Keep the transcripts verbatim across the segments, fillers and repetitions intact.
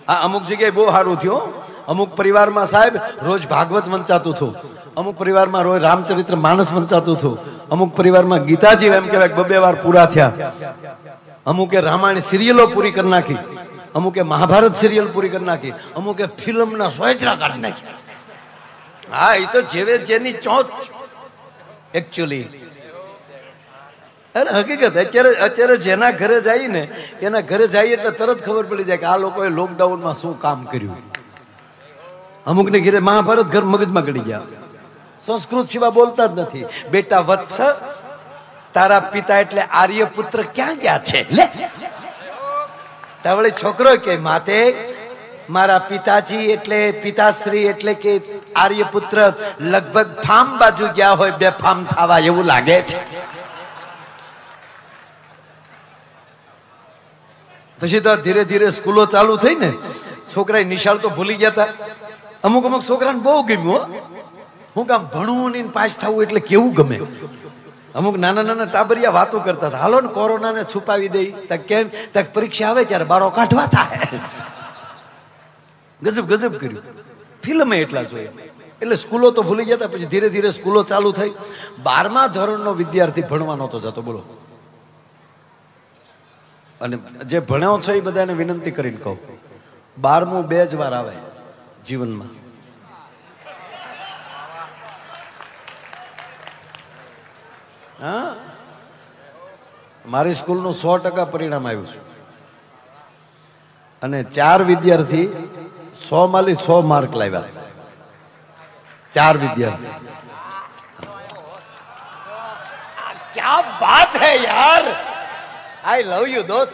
આ અમુક જગ્યાએ બહુ સારું થયું. અમુક પરિવારમાં સાહેબ રોજ ભાગવત વંચાતું હતું, અમુક પરિવારમાં રોજ રામચરિત્ર માનસ વંચાતું હતું, અમુક પરિવારમાં ગીતાજી એમ કહેવાય બબે વાર પૂરા થયા, અમુકે રામાયણ સિરિયલો પૂરી કરી નાખી, અમુકે મહાભારત સિરિયલ પૂરી કરી નાખી, અમુકે ફિલ્મના સોયત્રા કાઢી નાખી. હા, એ તો જેવે જેની ચોથ એકચ્યુઅલી. અરે હકીકત અત્યારે અત્યારે જેના ઘરે જઈએ ને એના ઘરે જઈએ એટલે તરત ખબર પડી જાય કે આ લોકોએ લોકડાઉનમાં શું કામ કર્યું. અમુકને ઘરે મહાભારત ઘર મગજમાં ગળી ગયા, સંસ્કૃત સિવાય બોલતા જ નથી. બેટા વત્સ, તારા પિતા એટલે આર્યપુત્ર ક્યાં ગયા છે? લે તાવળી છોકરો કે માતે મારા પિતાજી એટલે પિતાશ્રી એટલે કે આર્યપુત્ર લગભગ ફામ બાજુ ગયા હોય, બે ફામ થવા એવું લાગે છે. પછી તો ધીરે ધીરે સ્કૂલો ચાલુ થઈ ને, છોકરા નિશાળ તો ભૂલી ગયા હતા. અમુક અમુક છોકરાને બહુ ગમ્યું. હું કામ ભણવું નહીં પાસ થવું એટલે કેવું ગમે. અમુક નાના નાના ટાબરિયા વાતો કરતા હતા, હાલો ને કોરોનાને છુપાવી દઈ. તક કેમ? તક પરીક્ષા આવે ત્યારે બારો કાઢવા થાય. ગજબ ગજબ કર્યું. ફિલ્મ એટલા જોઈએ એટલે સ્કૂલો તો ભૂલી ગયા હતા. પછી ધીરે ધીરે સ્કૂલો ચાલુ થઈ. બારમા ધોરણનો વિદ્યાર્થી ભણવા નહોતો જતો, બોલો. અને જે ભણ્યો છે એ બધાને વિનંતી કરીને કહું, બારમું બે જ વાર આવે જીવનમાં. હા, મારી સ્કૂલનું સો ટકા પરિણામ આવ્યું છે અને ચાર વિદ્યાર્થી સો માંથી સો માર્ક લાવ્યા છે. ચાર વિદ્યાર્થી. ક્યા બાત હૈ યાર. આઈ લવ યુ દોસ્ત.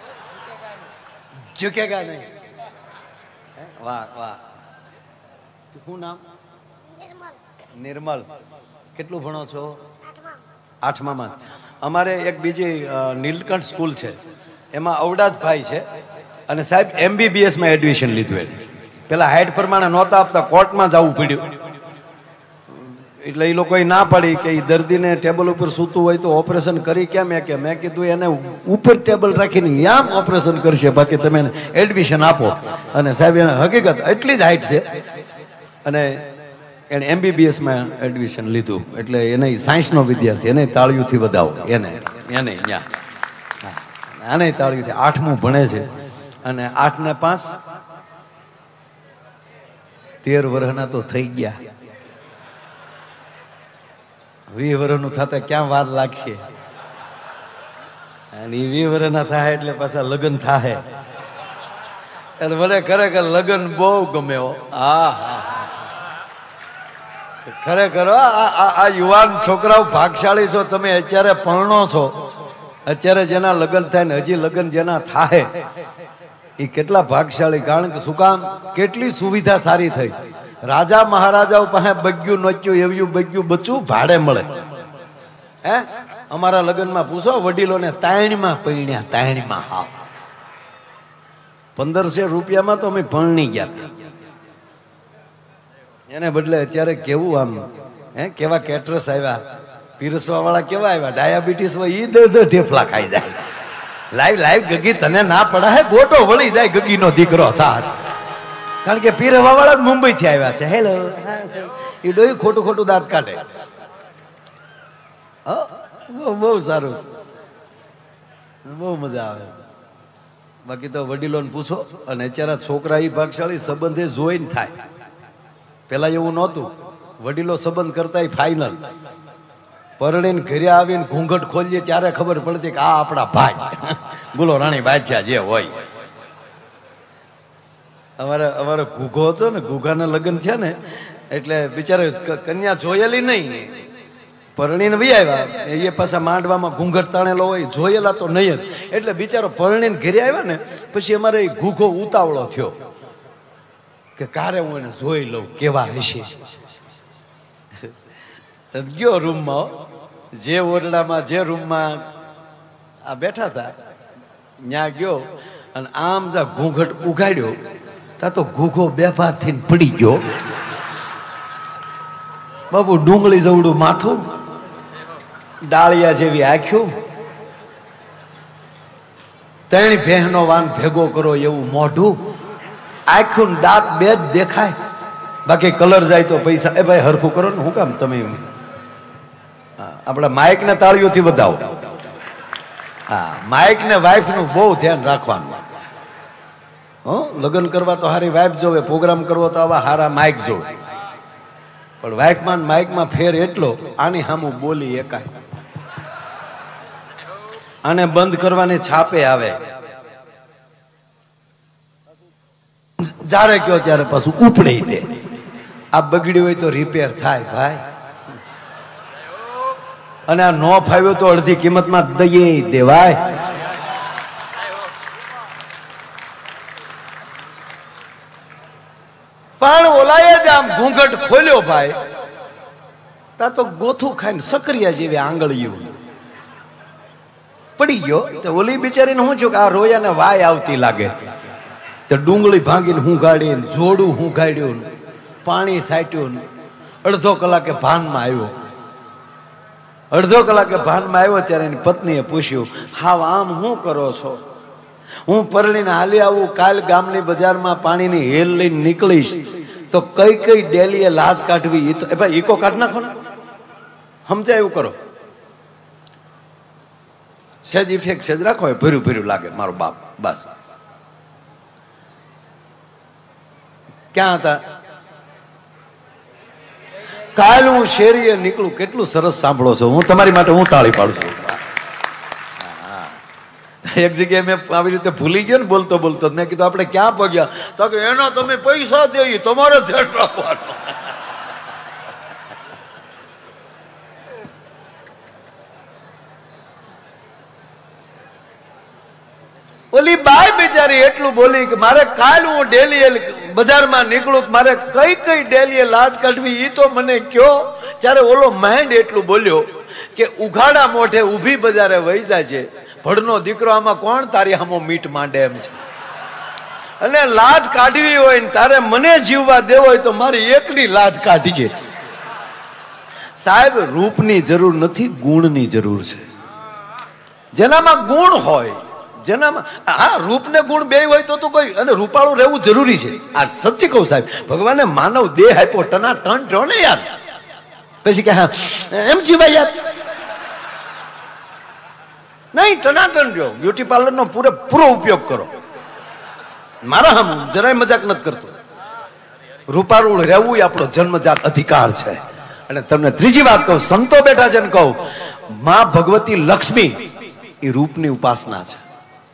ઝુકેગા નહીં. વાહ વાહ. શું નામ? નિર્મલ. કેટલું ભણો છો? આઠમામાં. અમારે એક બીજી નીલકંઠ સ્કૂલ છે, એમાં અવડાજ ભાઈ છે અને સાહેબ એમબીબીએસ માં એડમિશન લીધું. એને પેલા હાઈટ પ્રમાણે નહોતા આપતા, કોર્ટમાં જવું પડ્યું. એટલે એ લોકોએ ના પાડી કે એ દર્દીને ટેબલ ઉપર સૂતું હોય તો ઓપરેશન કરી કેમ? કે મેં કીધું એને ઉપર ટેબલ રાખીને આમ ઓપરેશન કરશે, બાકી તમે એડમિશન આપો. અને સાહેબ એને હકીકત એટલી જ હાઈટ છે અને એને એમબીબીએસ માં એડમિશન લીધું. એટલે એને સાયન્સનો વિદ્યાર્થી, એને તાળીઓથી વધાવો. એને એને અહીંયા આને તાળીઓથી. આઠમું ભણે છે અને આઠ ને પાંચ તેર વર્ષના તો થઈ ગયા. વીસ વર્ષનું થતા ક્યાં વાર લાગશે? અને એ વીસ વર્ષના થાય એટલે પાછા લગ્ન થાય. એટલે મને ખરેખર લગ્ન બહુ ગમે. હા હા, ખરેખર આ યુવાન છોકરાઓ ભાગશાળી છો તમે. અત્યારે પરણો છો, અત્યારે જેના લગ્ન થાય ને હજી લગ્ન જેના થાય એ કેટલા ભાગશાળી. કારણ કે શું કામ? કેટલી સુવિધા સારી થઈ. રાજા મહારાજાઓ પાસે બગ્યું નોચ્યું એવું બગ્યું બચું ભાડે મળે. હે, અમારા લગ્નમાં પૂછો વડીલોને, તાયણમાં પૈણ્યા. તાયણમાં. હા, પંદરસો રૂપિયામાં તો અમે ભણની ગયા હતા. એને બદલે અત્યારે કેવું આમ હે કેવા કેટરસ આવ્યા, પીરસવા વાળા કેવા આવ્યા. ડાયાબિટીસ હોય ઈ દે ઢેફલા ખાઈ જાય. લાઈવ લાઈવ ગગી તને ના પડા હે, ગોટો વળી જાય ગગીનો દીકરો સાથ. કારણ કે પીરસવા વાળા જ મુંબઈ થી આવ્યા છે. હેલો, એ ડોઈ ખોટું ખોટું દાંત કાઢે. બહુ સારું, બહુ મજા આવે. બાકી તો વડીલોને પૂછો. અને અત્યારે છોકરા એ ભાગશાળી સંબંધે જોઈને થાય. પેલા એવું નહોતું. વડીલો સંબંધ કરતા ફાઈનલ. પરણીને ઘરે આવીને ઘૂંઘટ ખોલીએ ત્યારે ખબર પડતી કે આ આપણા ભાઈ. બોલો રાણી બાદશાહ જે હોય. અમારે અમારે ઘૂઘો હતો ને, ઘૂઘાના લગ્ન થયા ને એટલે બિચારે કન્યા જોયેલી નહીં, પરણીને વહી આવ્યા. એ પાછા માંડવામાં ઘૂંઘટ તાણેલો હોય, જોયેલા તો નહીં જ. એટલે બિચારો પરણીને ઘરે આવ્યા ને પછી અમારે ઘૂઘો ઉતાવળો થયો કે કારે હું એને જોઈ લઉં કેવા હશે. ગયો રૂમમાં, જે ઓરડામાં જે રૂમમાં આ બેઠા હતા ત્યાં ગયો અને આમ જા ઘૂંઘટ ઉગાડ્યો તા તો ઘૂઘો બે ભાત થઈને પડી ગયો. બાબુ ડુંગળી જવડું માથું, ડાળિયા જેવી આંખ્યું, ત્રણ ભેહનો વાન ભેગો કરો એવું મોઢું આખું દાંત બે જ દેખાય, બાકી કલર જાય તો પૈસા. એ ભાઈ હરખું કરો ને, હું કામ તમે આપણા માઇક ને તાળીઓથી વધાવો. હા, માઇક ને વાઇફ નું બહુ ધ્યાન રાખવાનું. હો, લગ્ન કરવા તો હારી વાઇફ જોવે, પ્રોગ્રામ કરવો તો આવા હારા માઇક જોવે. પણ વાઇફમાં માઇકમાં ફેર એટલો, આની સામું બોલી એકાય, આને બંધ કરવાની છાપે આવે, જ્યારે કયો ત્યારે પાછું ઉપડી દે. આ બગડ્યું હોય તો રિપેર થાય ભાઈ, અને આ નો ફાવ્યો તો અડધી કિંમતમાં દઈએ દેવાય. પણ ઓલાએ જ આમ ઘૂંઘટ ખોલ્યો ભાઈ, તા તો ગોથું ખાઈને સક્રિયા જેવી આંગળીઓ પડી ગયો. તો ઓલી બિચારીને શું છું કે આ રોયાને વાય આવતી લાગે, તો ડુંગળી ભાંગીને હું ગાડીને જોડું હું ગાડ્યું, પાણી સાટ્યું, અડધો કલાકે ભાનમાં આવ્યો. અડધો કલાકે ભાનમાં આવ્યો ત્યારે એની પત્નીએ પૂછ્યું, હાવ આમ શું કરો છો? હું પરણીને હાલી આવું, કાલ ગામની બજારમાં પાણીની હેલ લઈને નીકળીશ તો કઈ કઈ ડેલીએ લાજ કાઢવી, એ તો એ ભાઈ ઈકો કાઢ નાખો ને, સમજાય એવું કરો. સેજ ઇફેક્ટ સેજ રાખો, એ ભર્યું ભર્યું લાગે મારો બાપ. બસ ક્યાં હતા? કાલ હું શેરીએ નીકળું, કેટલું સરસ સાંભળો છો. હું તમારી માટે હું તાળી પાડું છું. એક જગ્યાએ મેં આવી રીતે ભૂલી ગયો ને બોલતો બોલતો, મેં કીધું આપણે ક્યાં પગ્યા? તો કે એનો તમે પૈસા દે, તમારે ધ્યાન રાખવાનું. ઓલી બાઈ બિચારી એટલું બોલી કે મારે કાલ હું ડેલી બજારમાં નીકળું, મારે કઈ કઈ ડેલીએ લાજ કાઢવી એ તો મને કયો. ત્યારે ઓલો માઇન્ડ એટલું બોલ્યો કે ઉઘાડા મોઢે ઊભી બજારે વહી જાય છે, ભડનો દીકરો આમાં કોણ તારી હામો મીટ માંડે એમ છે. અને લાજ કાઢવી હોય ને તારે મને જીવવા દેવો હોય તો મારી એકની લાજ કાઢી છે. સાહેબ, રૂપની જરૂર નથી, ગુણની જરૂર છે. જેનામાં ગુણ હોય, જેનામાં હા રૂપ ને ગુણ બે હોય તો તો કોઈ, અને રૂપાળું રહેવું જરૂરી છે. આ સત્ય કહું સાહેબ, ભગવાને માનવ દેહ આપ્યો, ટના ટન જો ને યાર, પછી કે હા એમ જીવાય યાર, નહીં ટનાટન જો. બ્યુટી પાર્લર નો પૂરેપૂરો ઉપયોગ કરો. મારા હમ જરાય મજાક નથી કરતો. રૂપાળું રહેવું એ આપણો જન્મજાત અધિકાર છે. અને તમને ત્રીજી વાત કહું, સંતો બેઠા છે ને કહું, માં ભગવતી લક્ષ્મી એ રૂપની ઉપાસના છે.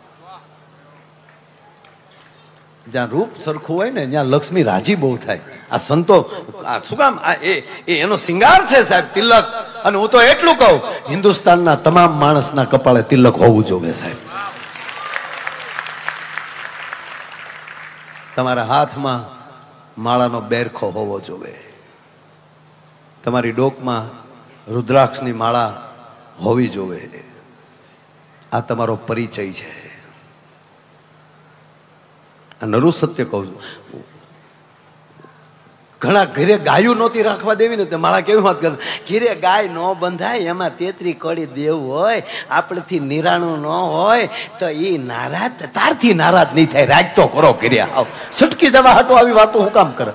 જ્યાં રૂપ સરખું હોય ને ત્યાં લક્ષ્મી રાજી બહુ થાય. આ સંતો શું કામ, એ એનો શિંગાર છે સાહેબ, તિલક. અને હું તો એટલું કહું, હિન્દુસ્તાનના તમામ માણસના કપાળે તિલક હોવું જોઈએ સાહેબ. તમારા હાથમાં માળાનો બેરખો હોવો જોઈએ, તમારી ડોકમાં રુદ્રાક્ષની માળા હોવી જોઈએ. આ તમારો પરિચય છે. નરું સત્ય કહું છું, ઘણા ઘરે ગાયું નહોતી રાખવા દેવી ને, મારા કેવી વાત કરતા, ઘીરે ગાય ન બંધાય, એમાં તેત્રી કડી દેવું હોય, આપણેથી નિરાણું ન હોય તો એ નારાજ, તારથી નારાજ નહીં થાય, રાજ તો કરો ઘરે. આવ સટકી જવા હાટો આવી વાતો હું કામ કરે?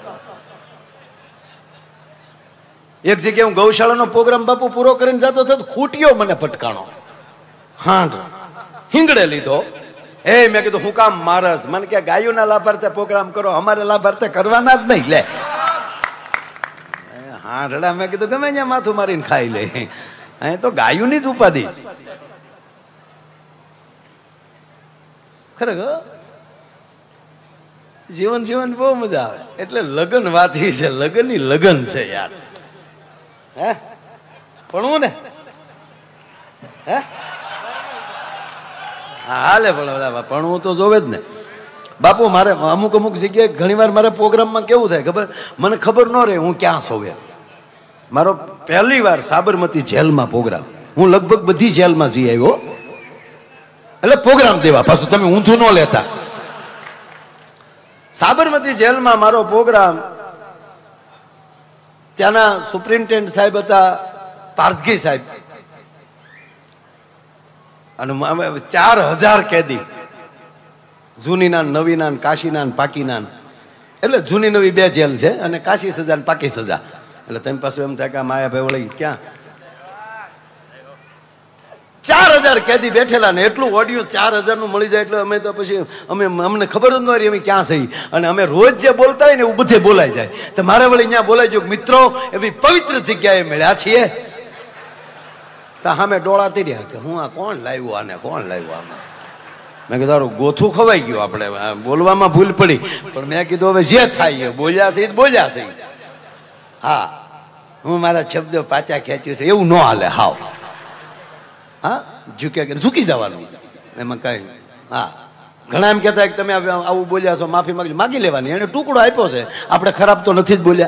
એક જગ્યાએ હું ગૌશાળાનો પ્રોગ્રામ બાપુ પૂરો કરીને જતો હતો, ખૂટ્યો મને ફટકાણો, હાંડ હિંગડે લીધો. એ મેં કીધું હું કામ મારસ? મને કે ગાયોના લાભાર્થે પ્રોગ્રામ કરો, અમારે લાભાર્થે કરવાના જ નહીં. લે હા રડા, મેં કીધું ગમે ત્યાં માથું મારીને ખાઈ લે, અહીં તો ગાયોની જ ઉપાધિ. ખરેખર જીવન જીવન બહુ મજા આવે. એટલે લગન વાથી છે, લગન ની લગન છે યાર. હે ભણવું ને? હે હાલે ભણવું તો જોવે જ ને બાપુ. મારે અમુક અમુક જગ્યાએ ઘણી વાર મારે પ્રોગ્રામમાં કેવું થાય ખબર, મને ખબર ન રહે હું ક્યાં સોવે. મારો પહેલી વાર સાબરમતી જેલમાં પ્રોગ્રામ, હું લગભગ બધી જેલમાં જઈ આવ્યો, એટલે પ્રોગ્રામ દેવા પાછું તમે ઊંધું ન લેતા. સાબરમતી જેલમાં મારો પ્રોગ્રામ, ત્યાંના સુપ્રિન્ટેન્ડન્ટ સાહેબ હતા પારસગી સાહેબ, અને ચાર હજાર કેદી, જૂનીના, નવીના, કાશીના, પાકીના, એટલે જૂની નવી બે જેલ છે અને કાશી સજા ને પાકી સજા. એટલે તેમ પાછું એમ થાય કે આ માયાભાઈ વળી ક્યાં ચાર હજાર કેદી બેઠેલા ને એટલું ઓડિયો ચાર હજાર નું મળી જાય એટલે અમે તો પછી અમે અમને ખબર જ ન રહી અમે ક્યાં સહી. અને અમે રોજ જે બોલતા હોય ને એવું બધે બોલાઈ જાય. તો મારે વળી ત્યાં બોલાઈ ગયું મિત્રો એવી પવિત્ર જગ્યાએ મળ્યા છીએ. તો સામે ડોળાતી રહ્યા કે હું આ કોણ લાવ્યું આને કોણ લાવ્યું આમાં. મેં કીધું તારું ગોથું ખવાઈ ગયું, આપણે બોલવામાં ભૂલ પડી, પણ મેં કીધું હવે જે થાય બોલ્યા છે બોલ્યા છે. હા હું મારા શબ્દો પાછા ખેંચ્યું છે એવું ન હાલે હાવ. હા ઝૂક્યા ઝૂકી જવાનું એમાં કઈ. હા ઘણા એમ કહેતા કે તમે આવું બોલ્યા છો માફી માંગી માગી લેવાની, એને ટુકડો આપ્યો છે, આપણે ખરાબ તો નથી જ બોલ્યા.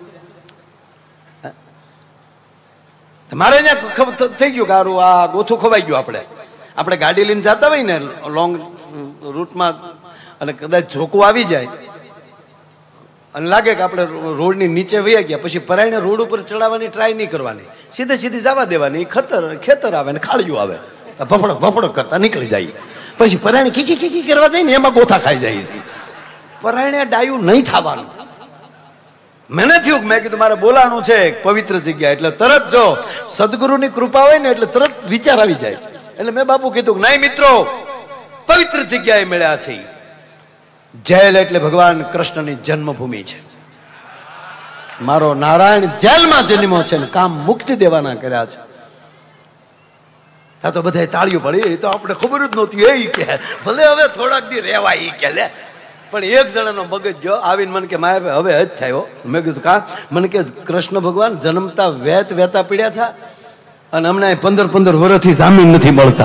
મારે અહીંયા થઈ ગયું કે સારું આ ગોથું ખવાઈ ગયું. આપણે આપણે ગાડી લઈને જતા હોય ને લોંગ રૂટમાં અને કદાચ ઝોકું આવી જાય અને લાગે કે આપણે રોડની નીચે વહી ગયા, પછી પરાયણે રોડ ઉપર ચડાવવાની ટ્રાય નહીં કરવાની, સીધે સીધી જવા દેવાની. ખતર ખેતર આવે ને ખાળિયું આવે, ભફડો ભફડો કરતા નીકળી જાય. પછી પરાયણે ખીચી ખીચી કરવા જાય ને એમાં ગોથા ખાઈ જાય છે. પરાયણે ડાયું નહીં થવાનું. મને થયું મેં કીધું મારે બોલાવાનું છે પવિત્ર જગ્યા, એટલે તરત જો સદગુરુની કૃપા હોય ને એટલે તરત વિચાર આવી જાય. એટલે મેં બાપુ કીધું નહીં મિત્રો પવિત્ર જગ્યાએ મળ્યા છે. જેલ એટલે ભગવાન કૃષ્ણની જન્મભૂમિ છે. મારો નારાયણ જેલમાં જન્મ્યો છે ને કામ મુક્તિ દેવાના કર્યા છે. ત્યાં તો બધા તાળીઓ પડી, એ તો આપણે ખબર જ નહોતી. એ કે ભલે હવે થોડાક દી રહેવાય એ કે લે, પણ એક જણાનો મગજ જો આવીને મને કે માયા હવે જ થયો. મેં કીધું કા? મને કે કૃષ્ણ ભગવાન જન્મતા વેત વેતા પીડ્યા છે અને હમણાં પંદર પંદર વર્ષથી જામીન નથી મળતા.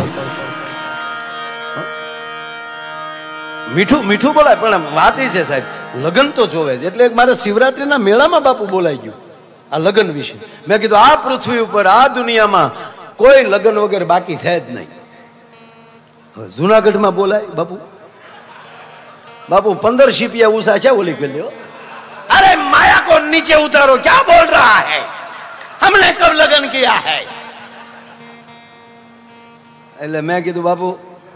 મીઠું મીઠું બોલાય પણ વાત એ છે સાહેબ લગ્ન તો જોવે જ. એટલે મારે શિવરાત્રીના મેળામાં બાપુ બોલાઈ ગયું આ લગ્ન વિશે. મેં કીધું આ પૃથ્વી ઉપર આ દુનિયામાં કોઈ લગ્ન વગર બાકી છે જ નહીં. જુનાગઢમાં બોલાય બાપુ બાપુ પંદર સીપિયા ઉષા છે ઓલી ગયો. અરે માયા કો નીચે ઉતારો ક્યાં બોલ રહા હૈ, हमने कब लगन किया है. એટલે મેં કીધું બાપુ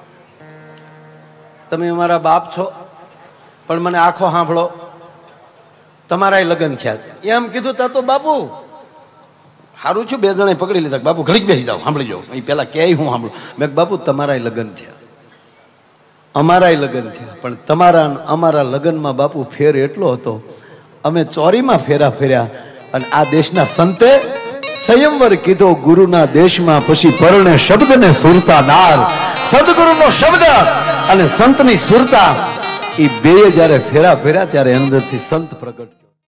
તમે અમારા બાપ છો પણ મને આખો સાંભળો, તમારા લગ્ન થયા છે એમ કીધું. તા તો બાપુ સારું છું બે જણે પકડી લીધા. બાપુ ઘડીક બેસી જાઓ સાંભળી જાઓ. અહીં પેલા કે હું સાંભળું. મેં બાપુ તમારા લગ્ન થયા, અમારા લગ્ન થયા, પણ તમારા અમારા લગ્નમાં બાપુ ફેર એટલો હતો અમે ચોરીમાં ફેરા ફેર્યા અને આ દેશના સંતે સંયમવર કીધો ગુરુના દેશમાં, પછી પરણે શબ્દને સુરતા નાર. સદગુરુનો શબ્દ અને સંતની સુરતા એ બે જયારે ફેરા ફેર્યા ત્યારે અંદરથી સંત પ્રગટ થયો.